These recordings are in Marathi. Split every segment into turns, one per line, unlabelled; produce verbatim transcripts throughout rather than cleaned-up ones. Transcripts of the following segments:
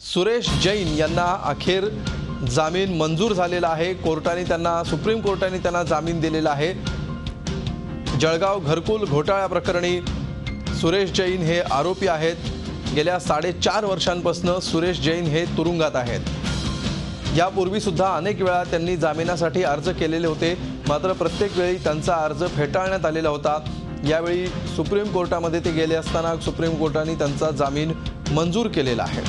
सुरेश जैन यांना अखेर जामीन मंजूर झालेला आहे। कोर्टाने त्यांना सुप्रीम कोर्टाने त्यांना जामीन दिलेला आहे। जळगाव घरकुल घोटाळा प्रकरणी सुरेश जैन हे आरोपी आहेत। गेल्या साडेचार वर्षांपासून सुरेश जैन हे तुरुंगात आहेत। यापूर्वी सुद्धा अनेक वेळा त्यांनी जामिनासाठी अर्ज केलेले होते, मात्र प्रत्येक वेळी त्यांचा अर्ज फेटाळण्यात आलेला होता। यावेळी सुप्रीम कोर्टामध्ये ते गेले असताना सुप्रीम कोर्टाने त्यांचा जामीन मंजूर केलेला आहे।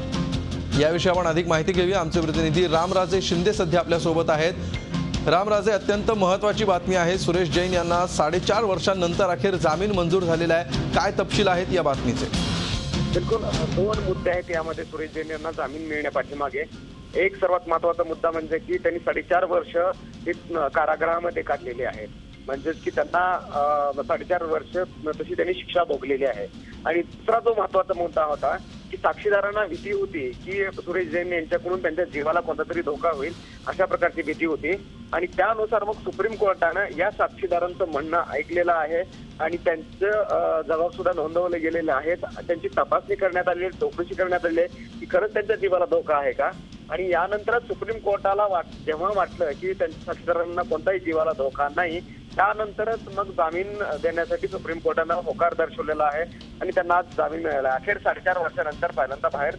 याविषयी आपण अधिक माहिती घेऊया। आमचे प्रतिनिधी रामराजे शिंदे सध्या आपल्या सोबत आहेत। रामराजे, अत्यंत महत्त्वाची बातमी आहे। सुरेश जैन यांना साडेचार वर्षांनंतर अखेर जामीन मंजूर झालेला आहे। काय तपशील आहेत या बातमीचे?
बिलकुल दोन मुद्दे आहेत यामध्ये सुरेश जैन यांना जामीन मिळण्यापाठीमागे। एक सर्वात महत्त्वाचा मुद्दा म्हणजे की त्यांनी साडेचार वर्ष कारागृहामध्ये काढलेली आहेत, म्हणजेच की त्यांना साडेचार वर्ष तशी त्यांनी शिक्षा भोगलेली आहे। आणि दुसरा जो महत्त्वाचा मुद्दा होता की साक्षीदारांना भीती होती की सुरेश जैन यांच्याकडून त्यांच्या जीवाला कोणता तरी धोका होईल, अशा प्रकारची भीती होती। आणि त्यानुसार मग सुप्रीम कोर्टानं या साक्षीदारांचं म्हणणं ऐकलेलं आहे आणि त्यांचं जबाब सुद्धा नोंदवले गेलेले आहेत। त्यांची तपासणी करण्यात आली आहे, चौकशी करण्यात आली आहे की खरंच त्यांच्या जीवाला धोका आहे का। आणि यानंतरच सुप्रीम कोर्टाला वाट जेव्हा वाटलं की त्यांच्या साक्षीदारांना कोणताही जीवाला धोका नाही, त्यानंतरच मग जामीन देण्यासाठी सुप्रीम कोर्टानं होकार दर्शवलेला आहे आणि त्यांना आज जामीन मिळाला। अखेर साडेचार वर्षानंतर पहिल्यांदा बाहेर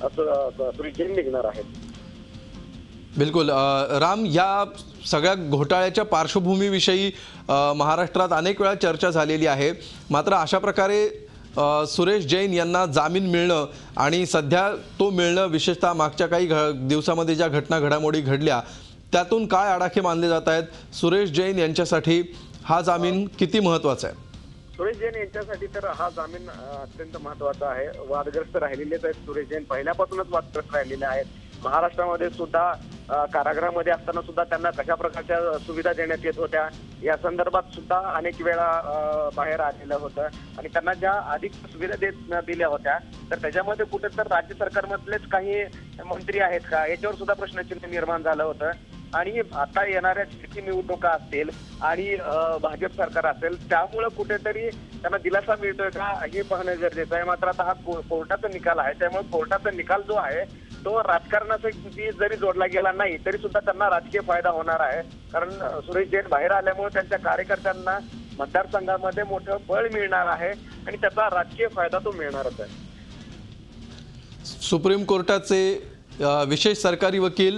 सुरेश जैन निघणार आहेत।
बिलकुल राम, या सगळ्या घोटाळ्याच्या पार्श्वभूमीविषयी महाराष्ट्रात अनेक वेळा चर्चा झालेली आहे, मात्र अशा प्रकारे सुरेश जैन यांना जामीन मिळणं आणि सध्या तो मिळणं, विशेषतः मागच्या काही दिवसामध्ये ज्या घटना घडामोडी घडल्या त्यातून काय आडाखे मानले जात आहेत? सुरेश जैन यांच्यासाठी हा जामीन किती महत्त्वाचा आहे?
सुरेश जैन यांच्यासाठी तर हा जामीन अत्यंत महत्त्वाचा आहे। वादग्रस्त राहिलेलेच आहेत सुरेश जैन, पहिल्यापासूनच वादग्रस्त राहिलेले आहेत। महाराष्ट्रामध्ये सुद्धा कारागृहामध्ये असताना सुद्धा त्यांना कशा प्रकारच्या सुविधा देण्यात येत होत्या या संदर्भात सुद्धा अनेक वेळा बाहेर आलेलं होतं। आणि त्यांना ज्या अधिक सुविधा देत दिल्या होत्या तर त्याच्यामध्ये कुठे तर राज्य सरकारमधलेच काही मंत्री आहेत का, याच्यावर सुद्धा प्रश्नचिन्ह निर्माण झालं होतं। आणि आता येणाऱ्या जी निवडणुका असतील आणि भाजप सरकार असेल, त्यामुळे कुठेतरी त्यांना दिलासा मिळतोय का हे पाहणं गरजेचं आहे। मात्र आता हा कोर्टाचा निकाल आहे, त्यामुळे कोर्टाचा निकाल जो आहे तो राजकारणासाठी जरी जोडला गेला नाही तरी सुद्धा त्यांना राजकीय फायदा होणार आहे। कारण सुरेश जैन बाहेर आल्यामुळे त्यांच्या कार्यकर्त्यांना मतदारसंघामध्ये मोठं बळ मिळणार आहे आणि त्याचा राजकीय फायदा तो मिळणारच आहे।
सुप्रीम कोर्टाचे विशेष सरकारी वकील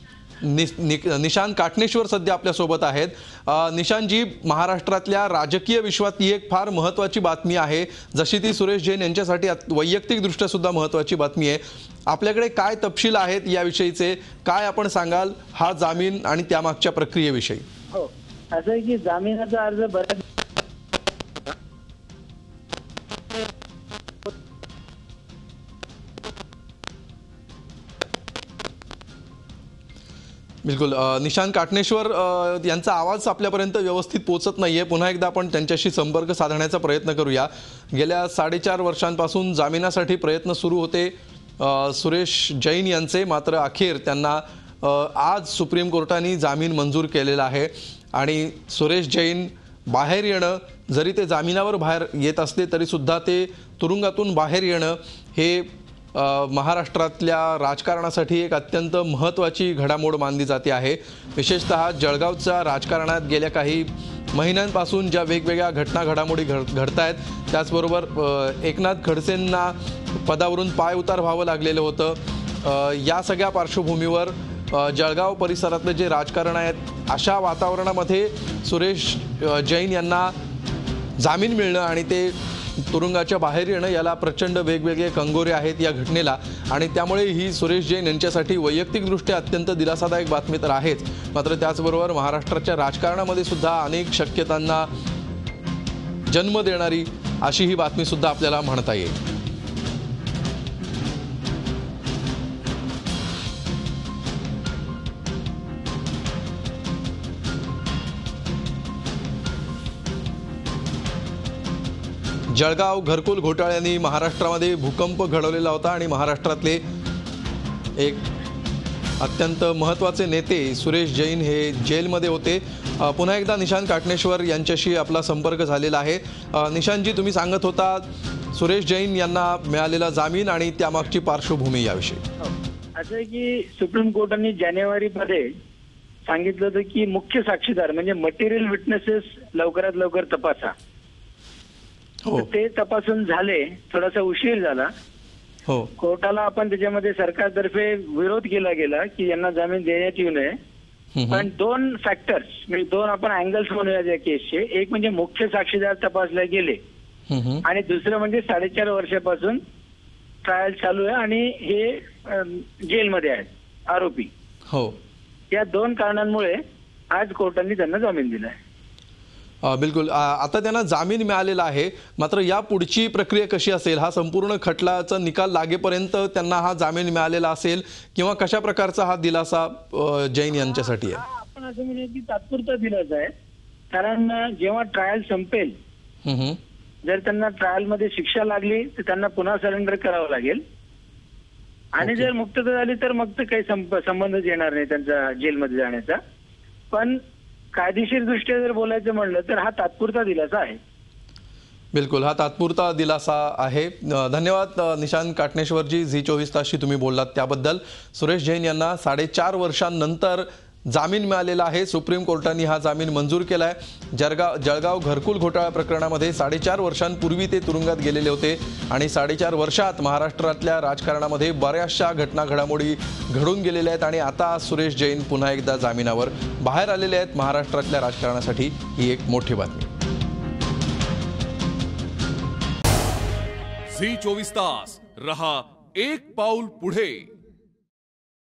निशांत काटनेश्वर सध्या आपल्या सोबत आहेत। निशांतजी, महाराष्ट्रातल्या राजकीय विश्वात ही एक फार महत्त्वाची बातमी आहे, जशी ती सुरेश जैन यांच्यासाठी वैयक्तिकदृष्ट्या सुद्धा महत्त्वाची बातमी आहे। आपल्याकडे काय तपशील आहेत याविषयीचे? काय आपण सांगाल हा जामीन आणि त्यामागच्या प्रक्रियेविषयी?
हो, असं आहे की जामिनाचा अर्ज बऱ्याच
बिलकुल निशांत काटनेश्वर यांचा आवाज आपल्यापर्यंत व्यवस्थित पोहोचत नाहीये। पुन्हा एकदा आपण त्यांच्याशी संपर्क साधण्याचा प्रयत्न करूया। गेल्या साडेचार वर्षांपासून जामिनासाठी प्रयत्न सुरू होते सुरेश जैन यांचे, मात्र अखेर त्यांना आज सुप्रीम कोर्टाने जामीन मंजूर केलेला आहे। आणि सुरेश जैन बाहेर येणं, जरी ते जामिनावर बाहेर येत असले तरी सुद्धा ते तुरुंगातून बाहेर येणं हे महाराष्ट्रातल्या राजकारणासाठी एक अत्यंत महत्त्वाची घडामोड मानली जाते आहे। विशेषतः जळगावच्या राजकारणात गेल्या काही महिन्यांपासून ज्या वेगवेगळ्या घटना घडामोडी घड घडत आहेत, त्याचबरोबर एकनाथ खडसेंना पदावरून पायउतार व्हावं लागलेलं होतं। या सगळ्या पार्श्वभूमीवर जळगाव परिसरातलं जे राजकारण आहे, अशा वातावरणामध्ये सुरेश जैन यांना जामीन मिळणं आणि ते तुरुंगाच्या बाहेर येणं याला प्रचंड वेगवेगळे कंगोरे आहेत या घटनेला। आणि त्यामुळे ही सुरेश जैन यांच्यासाठी वैयक्तिकदृष्ट्या अत्यंत दिलासादायक बातमी तर आहेच, मात्र त्याचबरोबर महाराष्ट्राच्या राजकारणामध्ये सुद्धा अनेक शक्यतांना जन्म देणारी अशी ही बातमी सुद्धा आपल्याला म्हणता येईल। जळगाव घरकुल घोटाळ्यांनी महाराष्ट्रामध्ये भूकंप घडवलेला होता आणि महाराष्ट्रातले एक अत्यंत महत्त्वाचे नेते सुरेश जैन हे जेलमध्ये होते। पुन्हा एकदा निशांत काटनेश्वर यांच्याशी आपला संपर्क झालेला आहे। निशांतजी, तुम्ही सांगत होता सुरेश जैन यांना मिळालेला जामीन आणि त्यामागची पार्श्वभूमी याविषयी.
असं आहे की सुप्रीम कोर्टाने जानेवारीमध्ये सांगितलं होतं की मुख्य साक्षीदार म्हणजे मटेरियल विटनेसेस लवकरात लवकर तपासा.
हो
तर ते तपासून झाले, थोडासा उशीर झाला.
हो
कोर्टाला आपण त्याच्यामध्ये सरकारतर्फे विरोध केला गेला की यांना जामीन देण्यात येऊ नये.
हम्म.
पण दोन फॅक्टर्स म्हणजे दोन आपण अँगल्स म्हणूया या केसचे. एक म्हणजे मुख्य साक्षीदार तपासले गेले
हम्म.
आणि दुसरं म्हणजे साडेचार वर्षापासून ट्रायल चालू आहे आणि हे अम, जेलमध्ये आहेत आरोपी.
हो
या दोन कारणांमुळे आज कोर्टाने त्यांना जामीन दिलाय.
अ, बिलकुल. अ, आता त्यांना जामीन मिळालेला आहे, मात्र या पुढची प्रक्रिया कशी असेल, हा संपूर्ण खटल्याचा निकाल लागेपर्यंत त्यांना हा जामीन मिळालेला असेल किंवा कशा प्रकारचा हा दिलासा अ, जैन यांच्यासाठी आहे?
आपण असं म्हणूया की तात्पुरता दिलासा आहे. कारण जेव्हा ट्रायल संपेल,
हम्म.
जर त्यांना ट्रायल मध्ये शिक्षा लागली तर त्यांना पुन्हा सरेंडर करावं लागेल आणि
ओके.
जर मुक्तता झाली तर मग तर काही संप- संबंधच येणार नाही त्यांचा जेलमध्ये जाण्याचा. पण कायदेशीर दृष्ट्या जर बोलायचं म्हणलं तर हा तात्पुरता दिलासा आहे.
बिलकुल, हा तात्पुरता दिलासा आहे. अ, धन्यवाद अ, निशांत काटणेश्वरजी, झी चोवीस तासशी तुम्ही बोललात त्याबद्दल. सुरेश जैन यांना साडेचार वर्षांनंतर जामीन मिळालेला आहे. सुप्रीम कोर्टाने हा जामीन मंजूर केला आहे. जळगाव जळगाव घरकुल घोटाळा प्रकरणामध्ये साडेचार वर्षांपूर्वी ते तुरुंगात गेलेले होते आणि साडेचार वर्षात महाराष्ट्रातल्या राजकारणामध्ये बऱ्याचशा घटना घडामोडी घडून गेलेल्या आहेत आणि आता सुरेश जैन पुन्हा एकदा जामिनावर बाहेर आलेले आहेत. महाराष्ट्रातल्या राजकारणासाठी ही एक मोठी बातमी.
झी चोवीस तास रहा एक पाऊल पुढे.